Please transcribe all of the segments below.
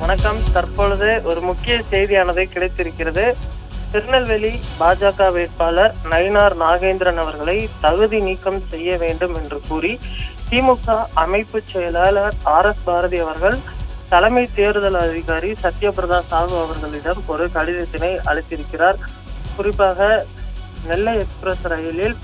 வணக்கம். தற்பொழுது ஒரு முக்கிய செய்தியானது கிடைத்திருக்கிறது. திருநெல்வேலி பாஜக வேட்பாளர் நயினார் நாகேந்திரன் அவர்களை தகுதி நீக்கம் செய்ய வேண்டும் என்று கூறி திமுக அமைப்பு செயலாளர் RS பாரதி அவர்கள் தலைமை தேர்தல் அதிகாரி சத்யபிரதா சாஹூ அவர்களிடம் ஒரு கடிதத்தினை அளித்திருக்கிறார். குறிப்பாக நெல்லை எக்ஸ்பிரஸ் ரயிலில்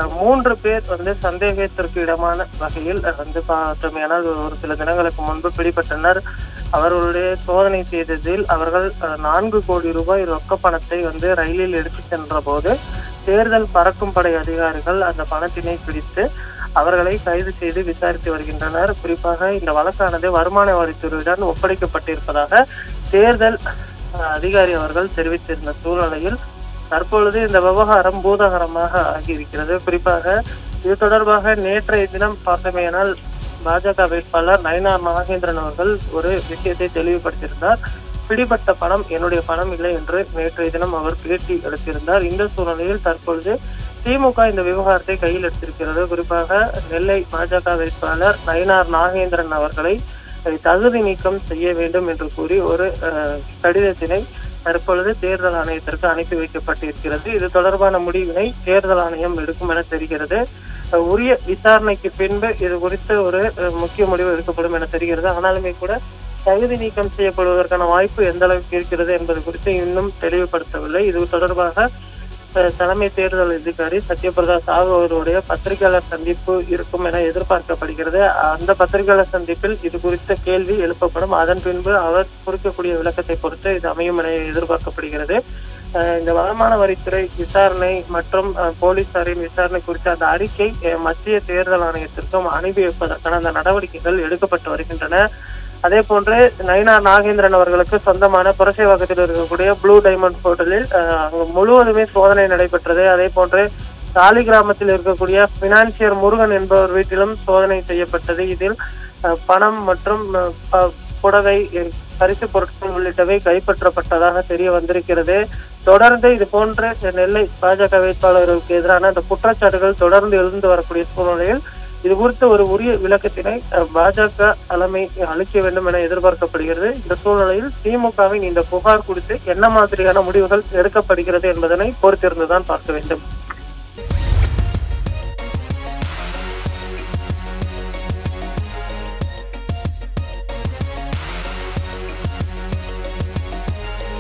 3 பேர் சந்தேகத்திற்கு இடமான வகையில் பார்த்தோமேனால் ஒரு சில தினங்களுக்கு முன்பு பிடிபட்டனர். அவர்களுடைய சோதனை செய்ததில் அவர்கள் 4 கோடி ரூபாய் ரொக்க பணத்தை ரயிலில் எடுத்து சென்ற போது தேர்தல் பறக்கும் படை அதிகாரிகள் அந்த பணத்தினை பிடித்து அவர்களை கைது செய்து விசாரித்து வருகின்றனர். குறிப்பாக இந்த வழக்கானது வருமான வரித்துறையுடன் ஒப்படைக்கப்பட்டிருப்பதாக தேர்தல் அதிகாரி அவர்கள் தெரிவித்திருந்த சூழ்நிலையில் தற்பொழுது இந்த விவகாரம் பூதாகரமாக ஆகியிருக்கிறது. குறிப்பாக இது தொடர்பாக நேற்றைய தினம் பார்த்தமையானால் பாஜக வேட்பாளர் நயினார் நாகேந்திரன் அவர்கள் ஒரு விஷயத்தை தெளிவுபடுத்தியிருந்தார். பிடிபட்ட பணம் என்னுடைய பணம் இல்லை என்று நேற்றைய தினம் அவர் பேட்டி எடுத்திருந்தார். இந்த சூழ்நிலையில் தற்பொழுது திமுக இந்த விவகாரத்தை கையில் எடுத்திருக்கிறது. குறிப்பாக நெல்லை பாஜக வேட்பாளர் நயினார் நாகேந்திரன் அவர்களை தகுதி நீக்கம் செய்ய வேண்டும் என்று கூறி ஒரு கடிதத்தினை தற்பொழுது தேர்தல் ஆணையத்திற்கு அனுப்பி வைக்கப்பட்டிருக்கிறது. இது தொடர்பான முடிவினை தேர்தல் ஆணையம் எடுக்கும் என தெரிகிறது. உரிய விசாரணைக்கு பின்பு இது குறித்து ஒரு முக்கிய முடிவு எடுக்கப்படும் என தெரிகிறது. ஆனாலுமே கூட தகுதி நீக்கம் செய்யப்படுவதற்கான வாய்ப்பு எந்த அளவுக்கு இருக்கிறது என்பது குறித்து இன்னும் தெளிவுபடுத்தவில்லை. இது தொடர்பாக தலைமை தேர்தல் அதிகாரி சத்யபிரதா சாஹூ அவருடைய பத்திரிகையாளர் சந்திப்பு இருக்கும் என எதிர்பார்க்கப்படுகிறது. அந்த பத்திரிகையாளர் சந்திப்பில் இது குறித்த கேள்வி எழுப்பப்படும். அதன் பின்பு அவர் கொடுக்கக்கூடிய விளக்கத்தை பொறுத்து இது அமையும் என எதிர்பார்க்கப்படுகிறது. இந்த வருமான வரித்துறை விசாரணை மற்றும் போலீசாரின் விசாரணை குறித்த அந்த அறிக்கை மத்திய தேர்தல் ஆணையத்திற்கும் அனுப்பி வைப்பதற்கான அந்த நடவடிக்கைகள் எடுக்கப்பட்டு வருகின்றன. அதே போன்று நயினார் நாகேந்திரன் அவர்களுக்கு சொந்தமான புரசைவாக்கத்தில் இருக்கக்கூடிய ப்ளூ டைமண்ட் ஹோட்டலில் அங்கு முழுவதுமே சோதனை நடைபெற்றது. அதே போன்று சாலி கிராமத்தில் இருக்கக்கூடிய பினான்சியர் முருகன் என்பவர் வீட்டிலும் சோதனை செய்யப்பட்டது. இதில் பணம் மற்றும் புடவை, பரிசு பொருட்கள் உள்ளிட்டவை கைப்பற்றப்பட்டதாக தெரிய வந்திருக்கிறது. தொடர்ந்து இது போன்ற நெல்லை பாஜக வேட்பாளர்களுக்கு எதிரான அந்த குற்றச்சாட்டுகள் தொடர்ந்து எழுந்து வரக்கூடிய சூழ்நிலையில் இது குறித்து ஒரு உரிய விளக்கத்தினை பாஜக தலைமை அளிக்க வேண்டும் என எதிர்பார்க்கப்படுகிறது. இந்த சூழ்நிலையில் திமுகவின் இந்த புகார் குறித்து என்ன மாதிரியான முடிவுகள் எடுக்கப்படுகிறது என்பதனை பொறுத்திருந்துதான் பார்க்க வேண்டும்.